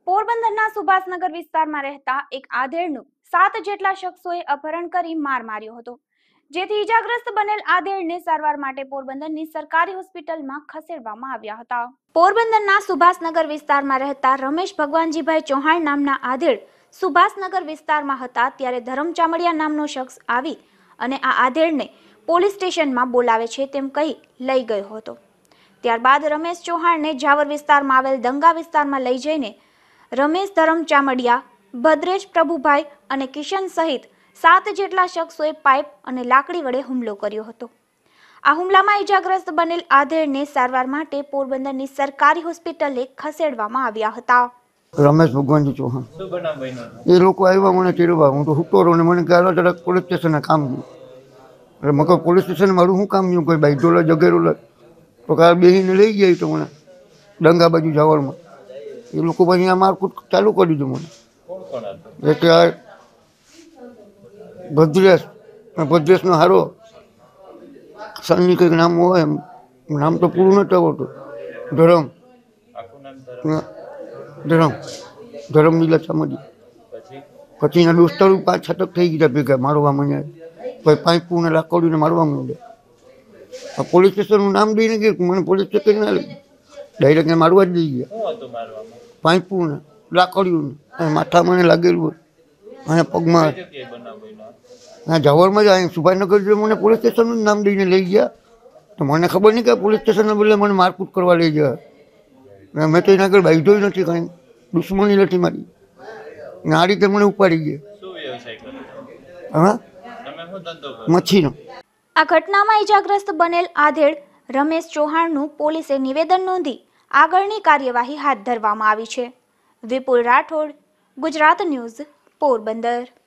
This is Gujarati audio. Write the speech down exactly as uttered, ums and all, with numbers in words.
પોરબંદરના સુભાષનગર વિસ્તારમાં રહેતા એક આધેડનું સાત જેટલા શખ્સોએ અપહરણ કરી માર માર્યો હતો, જેથી ઈજાગ્રસ્ત બનેલ આધેડને સારવાર માટે પોરબંદરની સરકારી હોસ્પિટલમાં ખસેડવામાં આવ્યા હતા। પોરબંદરના સુભાષનગર વિસ્તારમાં રહેતા રમેશ ભગવાનજીભાઈ ચૌહાણ નામના આધેડ સુભાષનગર વિસ્તારમાં હતા ત્યારે ધરમ ચામડિયા નામનો શખ્સ આવી અને આ આધેડને પોલીસ સ્ટેશનમાં બોલાવે છે તેમ કહી લઈ ગયો હતો। ત્યારબાદ રમેશ ચૌહાણને જાવર વિસ્તારમાં આવેલ દંગા વિસ્તારમાં લઈ જઈને રમેશ ધરમ ચામડિયા, ભદ્રેશ પ્રભુભાઈ અને કિશન સહિત સાત જેટલા શખ્સોએ પાઇપ અને લાકડી વડે હુમલો કર્યો હતો। આ હુમલામાં ઈજાગ્રસ્ત બનેલ આધેડને સારવાર માટે પોરબંદરની સરકારી હોસ્પિટલે ખસેડવામાં આવ્યા હતા। રમેશ ભગવાનજી ચૌહાણ એ લોકો આવ્યા મને તેડવા, હું તો હુતો રહો ને મને કે જરાક પોલીસ સ્ટેશને કામ ગયું એટલે મેં કહું પોલીસ સ્ટેશન મારું શું કામ ગયું, કોઈ બાઈકો લે જગેરો લે તો કાલ બેસીને લઈ ગયા તો મને દંગા બાજુ જાવરમાં એ લોકો પછી આ મારકૂટ ચાલુ કરી દીધું મને એટલે ભદ્રેશ ભદ્રેશનો હારો સન્ની કંઈક નામ હોય, એમ નામ તો પૂરું નથી આવડતું, ધરમ ધરમ ધરમ લીલા ચામડી પછી એના દોસ્તારું પાંચ છટક થઈ ગયા ભેગા મારવા માંડ્યા, પછી પાઇપુને લાકડીને મારવા માંડ્યા। આ પોલીસ સ્ટેશનનું નામ દઈને ગયું, મને પોલીસ સ્ટેશન ના લઈ ડાયરેક્ટ મારવા જ દઈ ગયા, પાઇપુને લાકડીઓને માથામાં લાગેલું હોય અહીંયા પગમાં, હા જાવરમાં જ અહીં સુભાષનગર જે મને પોલીસ સ્ટેશનનું નામ દઈને લઈ ગયા તો મને ખબર નહીં કે પોલીસ સ્ટેશનના બદલે મને મારકૂટ કરવા લઈ ગયા। મેં તો એના આગળ બાંધ્યો નથી, કાંઈ દુશ્મની નથી મારી, આ રીતે મને ઉપાડી ગયા। હા મચ્છીનો। આ ઘટનામાં ઈજાગ્રસ્ત બનેલ આધેડ રમેશ ચૌહાણનું પોલીસે નિવેદન નોંધી આગળની કાર્યવાહી હાથ ધરવામાં આવી છે। વિપુલ રાઠોડ, ગુજરાત ન્યૂઝ, પોરબંદર।